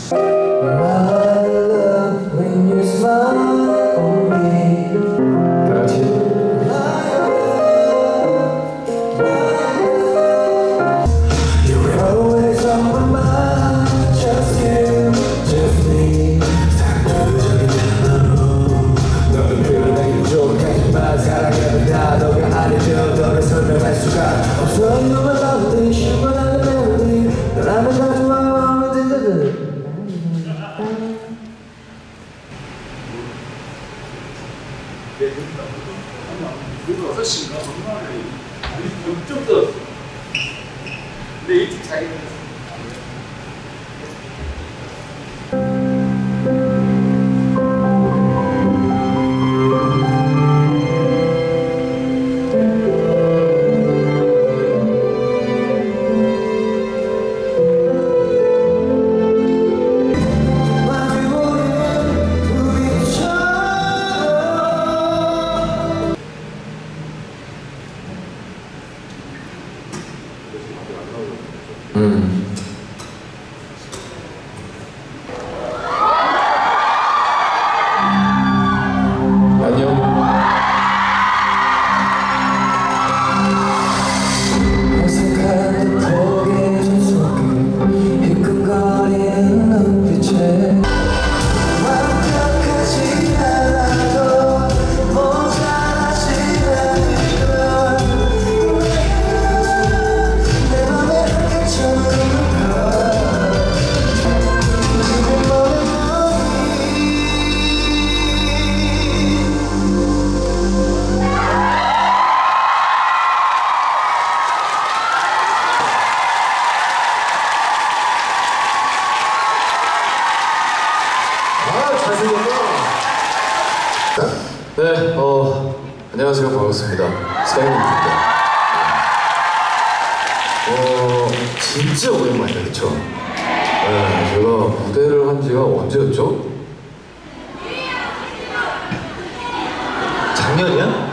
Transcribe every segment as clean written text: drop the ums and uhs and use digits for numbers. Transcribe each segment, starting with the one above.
네, 안녕하세요. 반갑습니다. 사인입니다. 진짜 오랜만이다, 그쵸? 네, 제가 무대를 한 지가 언제였죠? 작년이야?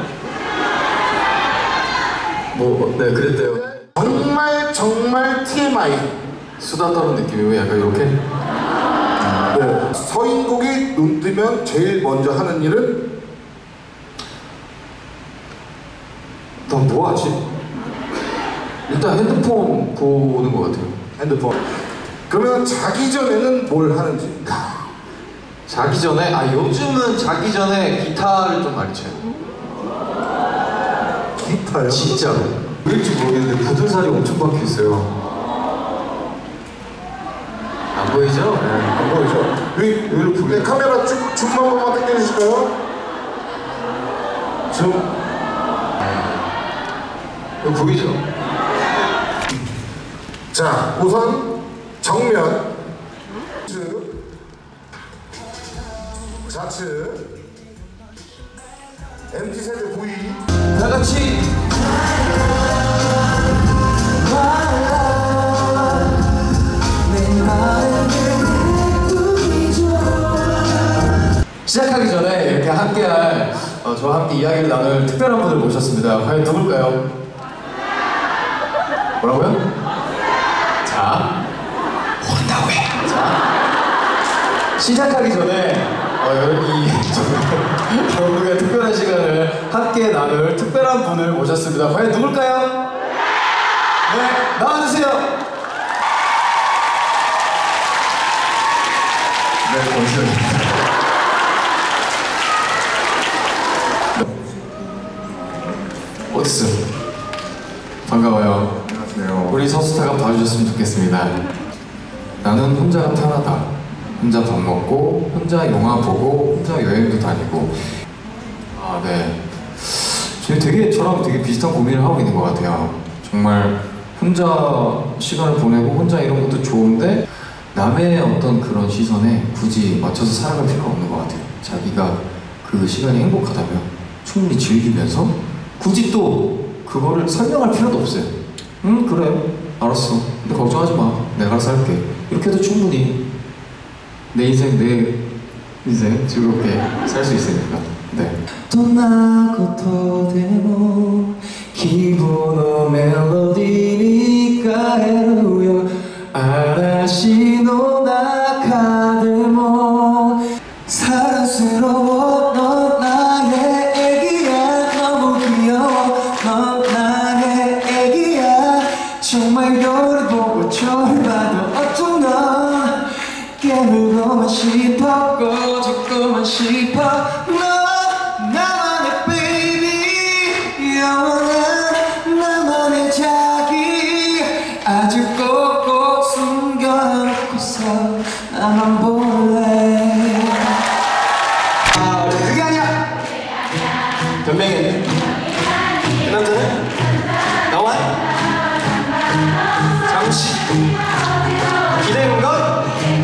네, 그랬대요. 정말 TMI. 수다 떠는 느낌이고 약간 이렇게? 네, 서인국이 눈 뜨면 제일 먼저 하는 일은? 넌 뭐하지? 일단 핸드폰 보는 것 같아요. 핸드폰. 그러면 자기 전에는 뭘 하는지? 자기 전에? 요즘은 자기 전에 기타를 좀 많이 쳐요. 기타요? 진짜로. 왜일지 모르겠는데 굳은살이 엄청 박혀있어요. 안 보이죠? 네, 안 보이죠? 의외로 보여요. 네, 카메라 줌 한 번만 당겨주실까요? 줌. 이거 보이죠? 자, 우선 정면 좌측 MZ세대 V 다같이 시작하기 전에 이렇게 함께할 저와 함께 이야기를 나눌 특별한 분을 모셨습니다. 과연 누굴까요? 뭐라고요? 자, 모른다고 해. 자, 시작하기 전에 여러분의 특별한 시간을 함께 나눌 특별한 분을 모셨습니다. 과연 누굴까요? 네, 나와주세요. 네, 권수영입니다. 어딨어? 반가워요. 안녕하세요. 우리 서스타가 봐주셨으면 좋겠습니다. 나는 혼자가 편하다. 혼자 밥 먹고, 혼자 영화 보고, 혼자 여행도 다니고. 네. 저랑 되게 비슷한 고민을 하고 있는 것 같아요. 정말 혼자 시간을 보내고 혼자 이런 것도 좋은데 남의 어떤 그런 시선에 굳이 맞춰서 살아갈 필요가 없는 것 같아요. 자기가 그 시간이 행복하다면 충분히 즐기면서 굳이 또 그거를 설명할 필요도 없어요. 그래, 알았어. 근데 걱정하지 마. 내가 알아서 할게. 이렇게 해도 충분히 내 인생 즐겁게 살 수 있으니까. 네. どんなことでも希望のメロディーに変えるよ嵐の中 변명했네. 그 남자는 나와 잠시 기대는 것.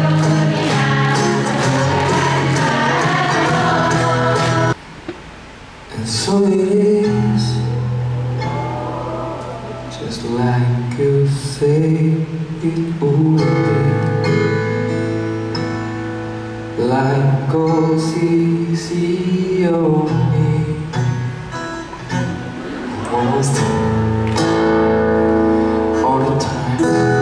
And so it is, just like you say it would be, like goes easy on me. Almost all the time.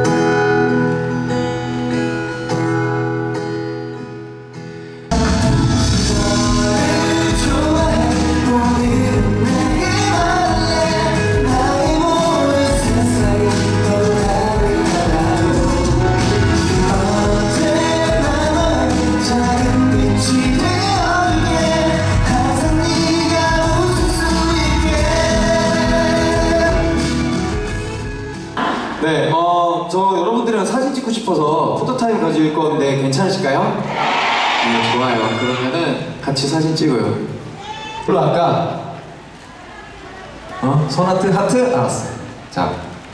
네, 저 여러분들이랑 사진 찍고 싶어서 포토타임 가질 건데 괜찮으실까요? 네, 좋아요. 그러면은 같이 사진 찍어요. 별로 아까 손하트 하트? 알았어. 자,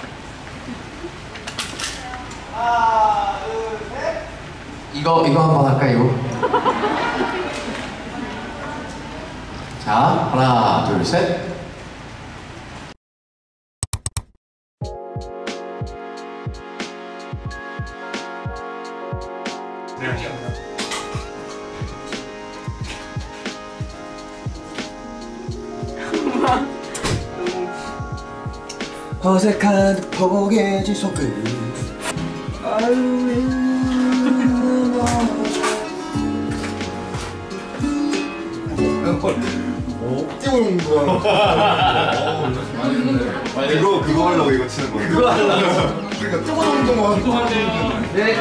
하나, 둘, 셋. 이거 한번 할까 이거? 자, 하나, 둘, 셋. 어색한 포개진 손끝 띄우는 거. 그거 하려고 이거 치는 거야. 그거 하려고. 그러니까 뜨거운 동안. 네.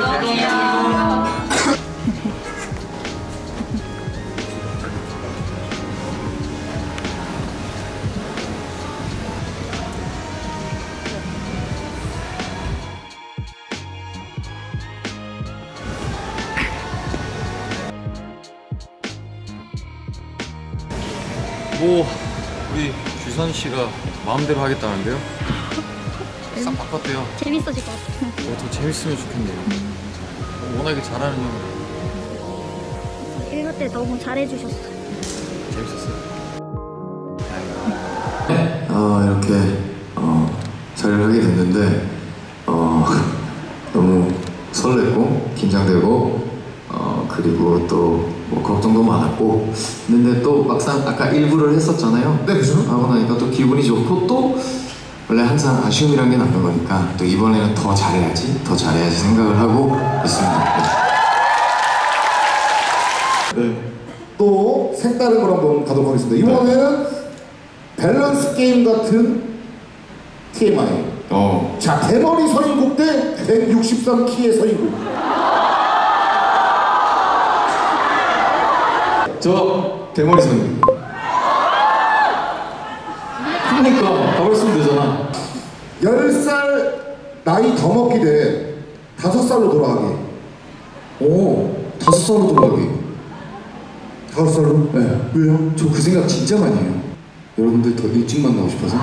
뭐 우리 규선 씨가 마음대로 하겠다는데요? 싹 바꿨대요. 재밌어질 것 같아요. 더 재밌으면 좋겠네요. 워낙에 잘하는 형 1부 때 너무 잘해주셨어요. 재밌었어요. 네, 이렇게 자리를 하게 됐는데 너무 설렜고 긴장되고 그리고 또 뭐 걱정도 많았고 근데 또 막상 아까 일부를 했었잖아요. 네, 그죠? 하고 나니까 또 기분이 좋고 또 원래 항상 아쉬움이란 게 남는 거니까 또 이번에는 더 잘해야지 생각을 하고 있습니다. 네. 또 색다른 걸 한번 가도록 하겠습니다. 이번에는 밸런스 게임 같은 TMI. 자, 대머리 서인국 대 163키의 서인국. 저 대머리 선생님. 그러니까 가만히 있으면 되잖아. 10살 나이 더 먹기 대 5살로 돌아가기. 오, 5살로 돌아가기. 5살로? 네. 왜요? 저 그 생각 진짜 많이 해요. 여러분들 더 일찍 만나고 싶어서.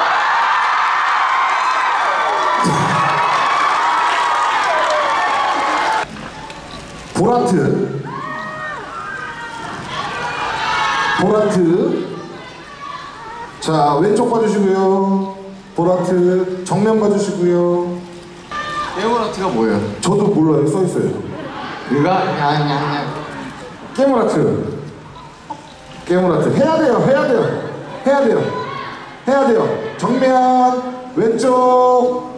보라트. 자, 왼쪽 봐주시고요. 보라트 정면 봐주시고요. 깨모라트가 뭐예요? 저도 몰라요. 써있어요. 그가 냥냥냥. 깨모라트. 해야 돼요. 정면, 왼쪽,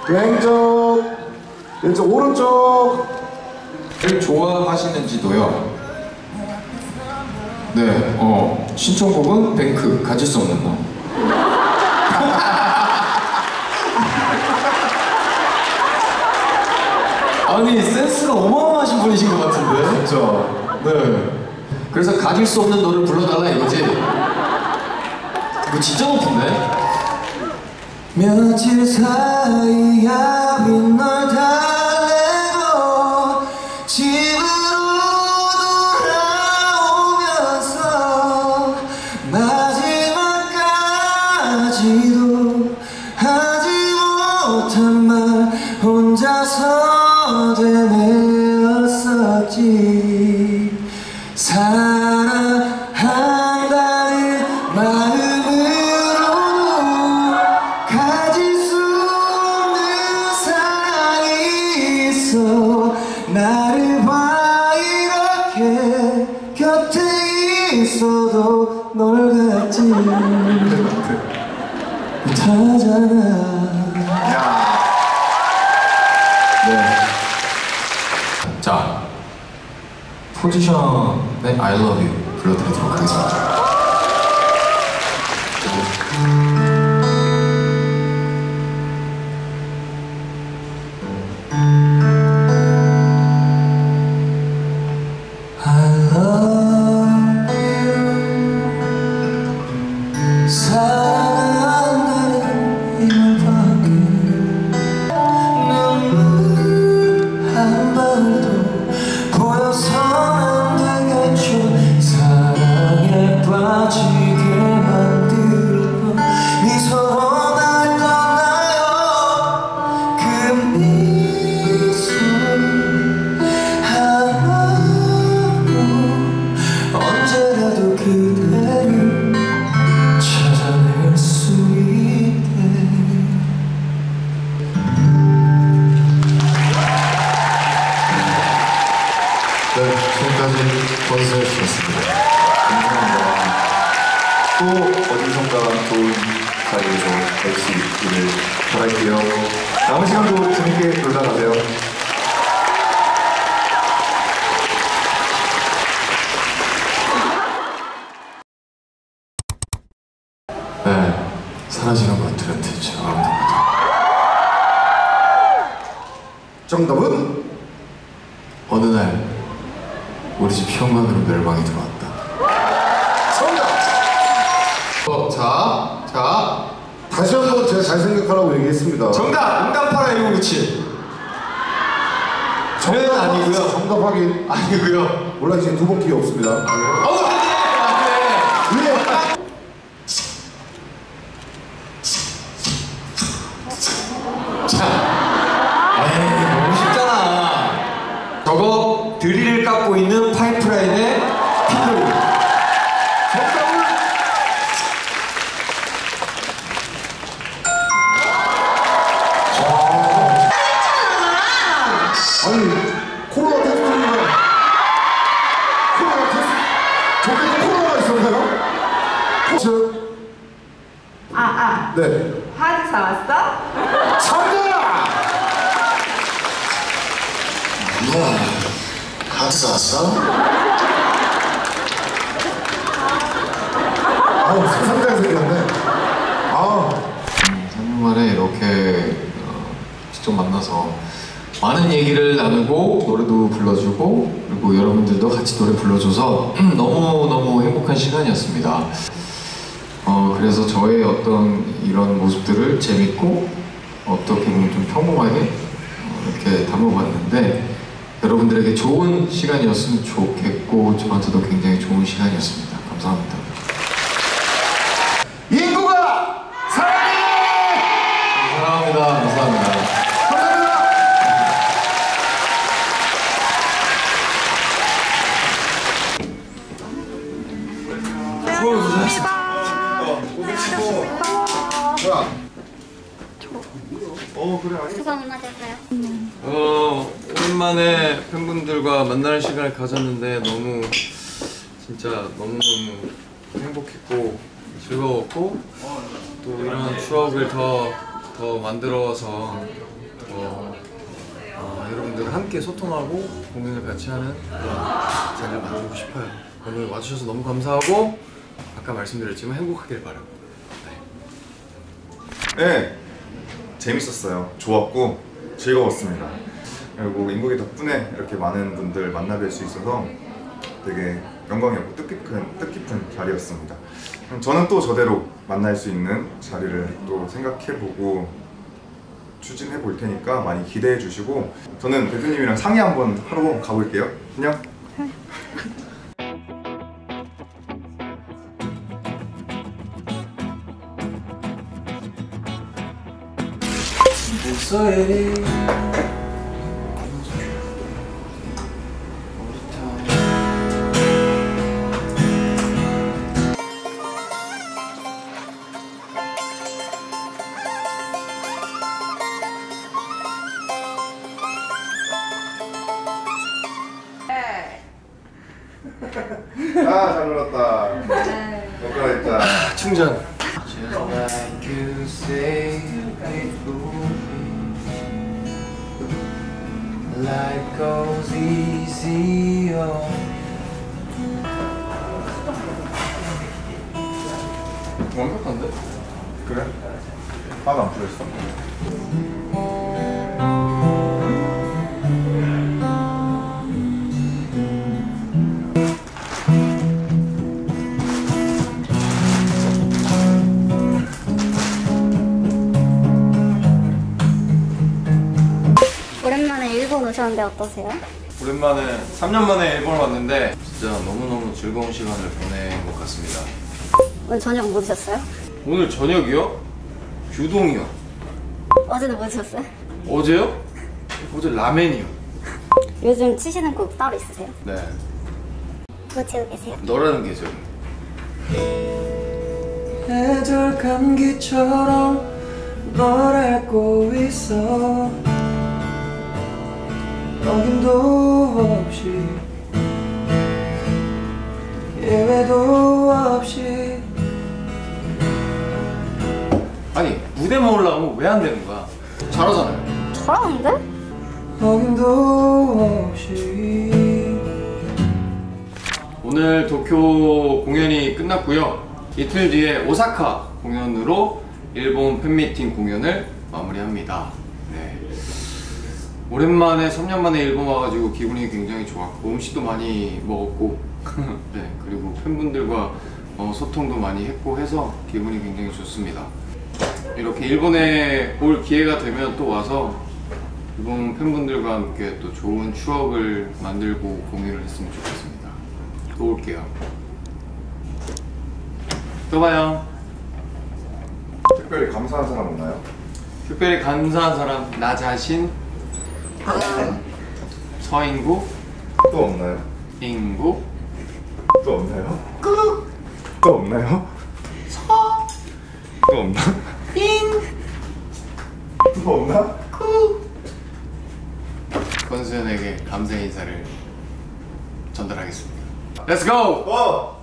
오른쪽. 를 좋아하시는지도요. 네, 신청곡은 뱅크, 가질 수 없는 너. 아니, 센스가 어마어마하신 분이신 것 같은데? 진짜. 네. 그래서 가질 수 없는 너를 불러달라 이거지? 이거 진짜 높은데? 며칠 사이야 빈 널 달래고 집으로 돌아오면서 마지막 하지도 하지 못한 말 혼자서 되뇌었었지. 사랑한다는 마음으로도 가질 수 없는 사랑이 있어. 나를 봐 이렇게 곁에 있어도 널 갖지 못하잖아. 네. 자, 포지션의 I love you 불러드리도록 하겠습니다. 지금까지 권수였습니다. 감사합니다. 또 어디선가 좋은 자리에서 뵐 수 있기를 바랄게요. 남은 시간도 재밌게 놀다 가세요. 네, 사라지는 것들은 대체 아무도 정답은 어느 날 우리 집 현관으로 멸망이 들어왔다. 정답! 자 다시 한번 제가 잘 생각하라고 얘기했습니다. 정답! 응답하라 1997. 정답 아니고요. 정답 확인 아니고요. 몰라 이제 두 번 기회 없습니다. 맞네. 너무 쉽잖아. 저거 드릴을 깎고 있는 파이프라인의 피들. 정답은 아니 코로나 테스트인가? 코로나 테스트 저게 코로나가 있었나요? 네. 하드 사왔어? 정답! 하트 사왔어? 아우 상당히 생겼네. 아우 3년 만에 이렇게 직접 만나서 많은 얘기를 나누고 노래도 불러주고 그리고 여러분들도 같이 노래 불러줘서 너무너무 행복한 시간이었습니다. 그래서 저의 어떤 이런 모습들을 재밌고 어떻게 보면 좀 평범하게 이렇게 담아봤는데 여러분들에게 좋은 시간이었으면 좋겠고 저한테도 굉장히 좋은 시간이었습니다. 감사합니다. 인구가 사랑해! 사랑합니다. 감사합니다. 감사합니다. 수고 많으셨어요. 오랜만에 팬분들과 만나는 시간을 가졌는데 너무 진짜 너무너무 행복했고 즐거웠고 또 이런 추억을 더 만들어서 여러분들과 함께 소통하고 공연을 같이 하는 자리를 만들고 싶어요. 오늘 와주셔서 너무 감사하고 아까 말씀드렸지만 행복하길 바라고. 네, 재밌었어요. 좋았고 즐거웠습니다. 그리고 인국이 덕분에 이렇게 많은 분들 만나뵐 수 있어서 되게 영광이었고 뜻깊은 자리였습니다. 저는 또 저대로 만날 수 있는 자리를 또 생각해보고 추진해 볼 테니까 많이 기대해 주시고 저는 대표님이랑 상의 한번 하러 가볼게요. 안녕. 됐어해. 아, 잘 놀았다. 너가 있자. 충전. Just like you say it would be. Life goes easier. 완벽한데? 그래? 하나도 안 풀렸어? 오랜만에 일본 오셨는데 어떠세요? 오랜만에 3년 만에 일본 왔는데 진짜 너무너무 즐거운 시간을 보낸 것 같습니다. 오늘 저녁 뭐 드셨어요? 오늘 저녁이요? 규동이요. 어제는 뭐 드셨어요? 어제요? 어제 라멘이요. 요즘 치시는 곡 따로 있으세요? 네. 그거 치고 계세요? 너라는 계절. 애들 감기처럼 널 앓고 있어. 어김도 없이 예외도 없이. 아니 무대만 올라가면 왜 안 되는 거야? 잘하잖아요. 잘하는데? 어김도 없이. 오늘 도쿄 공연이 끝났고요. 이틀 뒤에 오사카 공연으로 일본 팬미팅 공연을 마무리합니다. 네. 오랜만에 3년 만에 일본 와가지고 기분이 굉장히 좋았고 음식도 많이 먹었고 네, 그리고 팬분들과 소통도 많이 했고 해서 기분이 굉장히 좋습니다. 이렇게 일본에 올 기회가 되면 또 와서 일본 팬분들과 함께 또 좋은 추억을 만들고 공유를 했으면 좋겠습니다. 또 올게요. 또 봐요. 특별히 감사한 사람 없나요? 특별히 감사한 사람 나 자신, 서인구, 또 없나요? 인구, 또 없나요? 또 없나요? 또 없나? 또 없나? 권수현에게 감사의 인사를 전달하겠습니다. Let's go! 어!